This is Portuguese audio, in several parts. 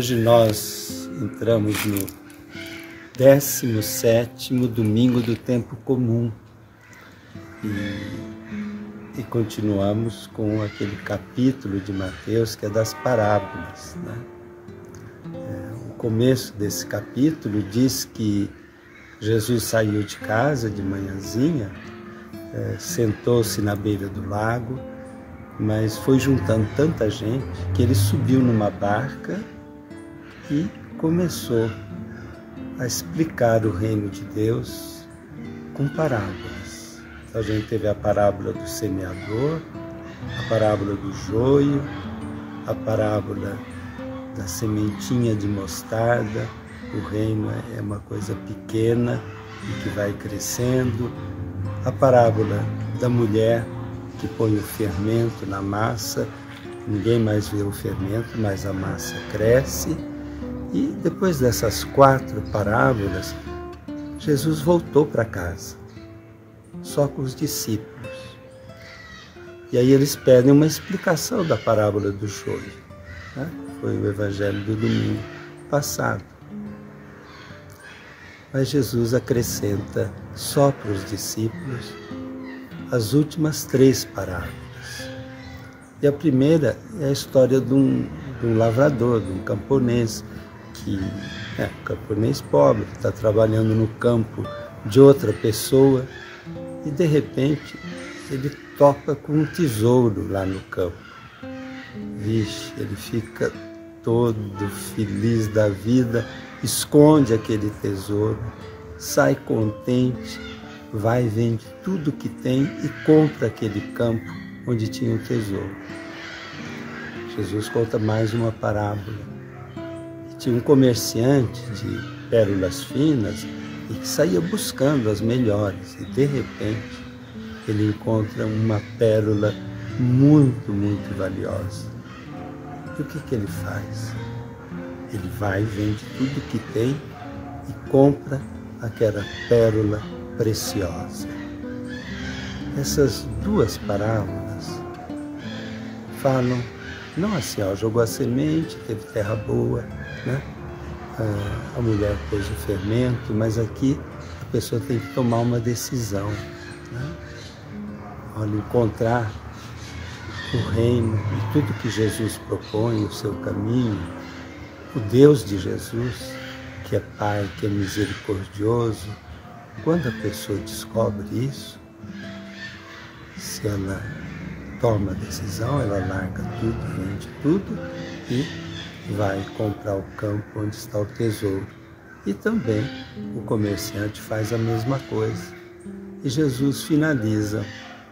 Hoje nós entramos no 17º domingo do tempo comum e continuamos com aquele capítulo de Mateus que é das parábolas, né? O começo desse capítulo diz que Jesus saiu de casa de manhãzinha, sentou-se na beira do lago, mas foi juntando tanta gente que ele subiu numa barca e começou a explicar o reino de Deus com parábolas. Então a gente teve a parábola do semeador, a parábola do joio, a parábola da sementinha de mostarda. O reino é uma coisa pequena e que vai crescendo. A parábola da mulher que põe o fermento na massa, ninguém mais vê o fermento, mas a massa cresce. E depois dessas 4 parábolas, Jesus voltou para casa, só com os discípulos. E aí eles pedem uma explicação da parábola do joio, né? Foi o evangelho do domingo passado. Mas Jesus acrescenta só para os discípulos as últimas 3 parábolas. E a primeira é a história de um lavrador, de um camponês, que é um camponês pobre, que está trabalhando no campo de outra pessoa e de repente ele topa com um tesouro lá no campo. Vixe, ele fica todo feliz da vida, esconde aquele tesouro, sai contente, vai, vende tudo que tem e compra aquele campo onde tinha o tesouro. Jesus conta mais uma parábola. Tinha um comerciante de pérolas finas e que saía buscando as melhores e de repente ele encontra uma pérola muito, muito valiosa. E o que ele faz? Ele vai, vende tudo que tem e compra aquela pérola preciosa. Essas 2 parábolas falam, não assim, jogou a semente, teve terra boa, né? A mulher pôs o fermento, mas aqui a pessoa tem que tomar uma decisão, né? Olha, encontrar o reino e tudo que Jesus propõe, o seu caminho, o Deus de Jesus, que é Pai, que é misericordioso. Quando a pessoa descobre isso, se ela toma a decisão, ela larga tudo, vende tudo e vai comprar o campo onde está o tesouro. E também o comerciante faz a mesma coisa. E Jesus finaliza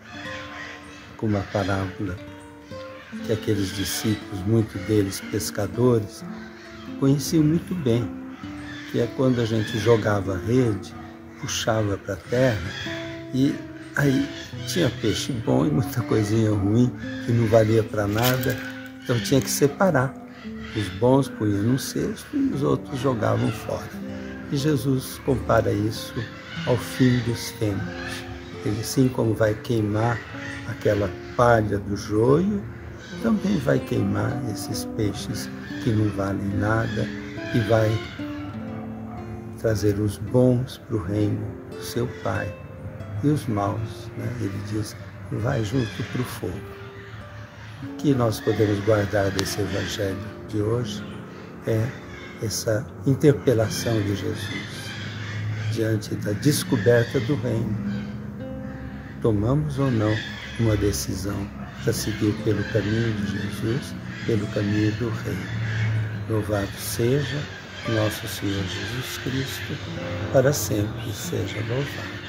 com uma parábola que aqueles discípulos, muitos deles pescadores, conheciam muito bem, que é quando a gente jogava a rede, puxava para a terra e aí tinha peixe bom e muita coisinha ruim que não valia para nada, então tinha que separar. Os bons punham num cesto e os outros jogavam fora. E Jesus compara isso ao fim dos tempos. Ele, assim como vai queimar aquela palha do joio, também vai queimar esses peixes que não valem nada e vai trazer os bons para o reino do seu Pai. E os maus, né? Ele diz, vai junto para o fogo. O que nós podemos guardar desse evangelho de hoje é essa interpelação de Jesus diante da descoberta do reino. Tomamos ou não uma decisão para seguir pelo caminho de Jesus, pelo caminho do reino. Louvado seja nosso Senhor Jesus Cristo, para sempre seja louvado.